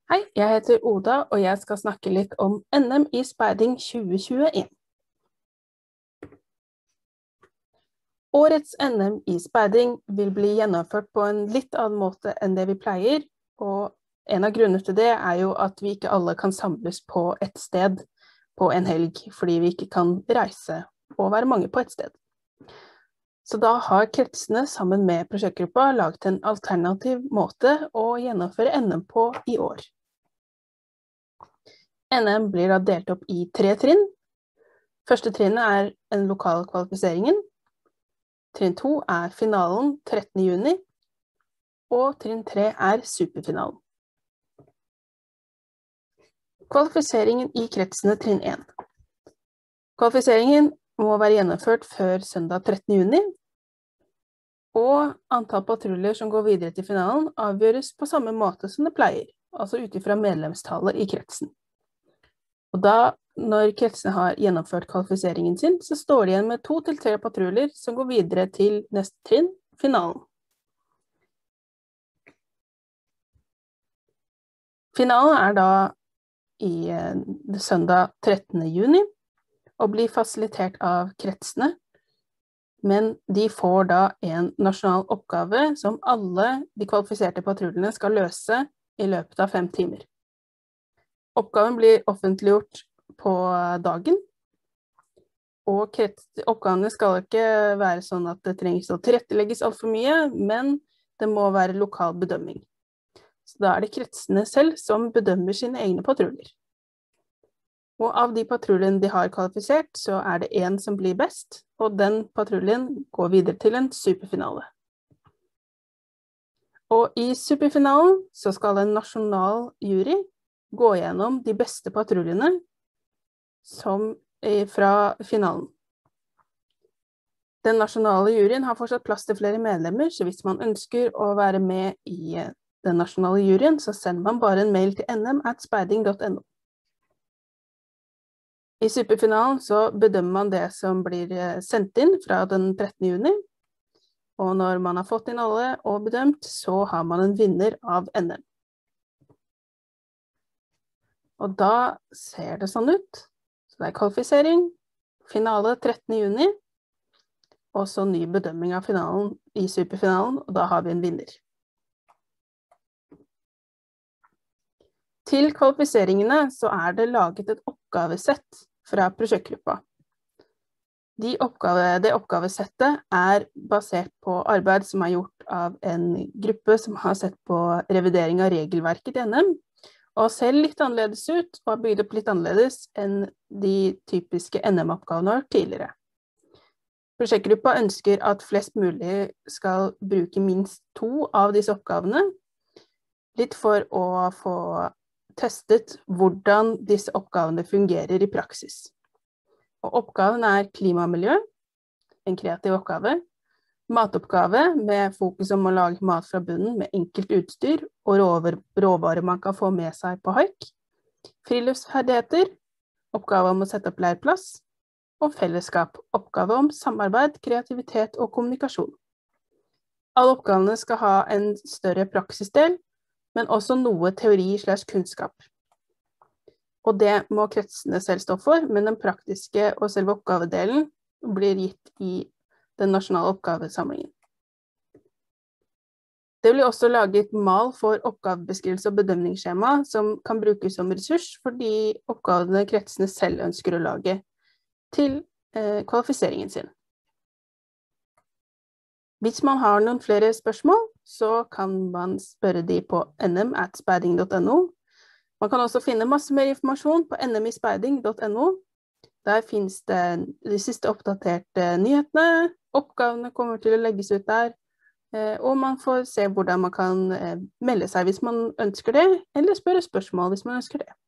Hei, jeg heter Oda, og jeg skal snakke litt om NM i speiding 2021. Årets NM i speiding vil bli gjennomført på en litt annen måte enn det vi pleier, og en av grunnene til det er jo at vi ikke alle kan samles på et sted på en helg, fordi vi ikke kan reise og være mange på et sted. Så da har kretsene sammen med prosjektgruppa laget en alternativ måte å gjennomføre NM på i år. NM blir da delt opp i 3 trinn. Første trinnet er den lokale kvalifiseringen. Trinn 2 er finalen 13. juni, og trinn 3 er superfinalen. Kvalifiseringen i kretsene trinn 1. Kvalifiseringen må være gjennomført før søndag 13. juni, og antall patruljer som går videre til finalen avgjøres på samme måte som det pleier, altså ut ifra medlemstallet i kretsen. Og da, når kretsene har gjennomført kvalifiseringen sin, så står de igjen med 2 til 3 patruljer som går videre til neste trinn, finalen. Finalen er da i søndag 13. juni, og blir fasilitert av kretsene, men de får da en nasjonal oppgave som alle de kvalifiserte patruljene skal løse i løpet av 5 timer. Oppgaven blir offentliggjort på dagen, og oppgavene skal ikke være sånn at det trengs å tilrettelegges alt for mye, men det må være lokal bedømming. Så da er det kretsene selv som bedømmer sine egne patruljer. Og av de patruljene de har kvalifisert, så er det en som blir best, og den patruljen går videre til en superfinale. Og i superfinalen så skal en nasjonal jury gå gjennom de beste patruljene fra finalen. Den nasjonale juryen har fortsatt plass til flere medlemmer, så hvis man ønsker å være med i den nasjonale juryen, så sender man bare en mail til nm@speiding.no. I superfinalen så bedømmer man det som blir sendt inn fra den 13. juni, og når man har fått inn alle og bedømt, så har man en vinner av NM. Og da ser det sånn ut. Så det er kvalifisering, finale 13. juni, og så ny bedømming av finalen i superfinalen, og da har vi en vinner. Til kvalifiseringene så er det laget et oppgavesett fra prosjektgruppa. Det oppgavesettet er basert på arbeid som er gjort av en gruppe som har sett på revidering av regelverket i NM, og ser litt annerledes ut, og har bygd opp litt annerledes enn de typiske NM-oppgavene har tidligere. Prosjektgruppa ønsker at flest mulig skal bruke minst 2 av disse oppgavene, litt for å få testet hvordan disse oppgavene fungerer i praksis. Og oppgaven er klima og miljø, en kreativ oppgave, matoppgave med fokus om å lage mat fra bunnen med enkelt utstyr og råvarer man kan få med seg på haik, friluftsferdigheter, oppgave om å sette opp leirplass, og fellesskap, oppgave om samarbeid, kreativitet og kommunikasjon. Alle oppgavene skal ha en større praksisdel, men også noe teori/kunnskap. Og det må kretsene selv stå for, men den praktiske og selve oppgavedelen blir gitt i den nasjonale oppgavesamlingen. Det blir også laget mal for oppgavebeskrivelse og bedømningsskjema som kan brukes som ressurs for de oppgavene kretsene selv ønsker å lage til kvalifiseringen sin. Hvis man har noen flere spørsmål, så kan man spørre de på nm@speiding.no. Man kan også finne masse mer informasjon på nmispeiding.no. Der finnes det de siste oppdaterte nyhetene, oppgavene kommer til å legges ut der, og man får se hvordan man kan melde seg hvis man ønsker det, eller spørre spørsmål hvis man ønsker det.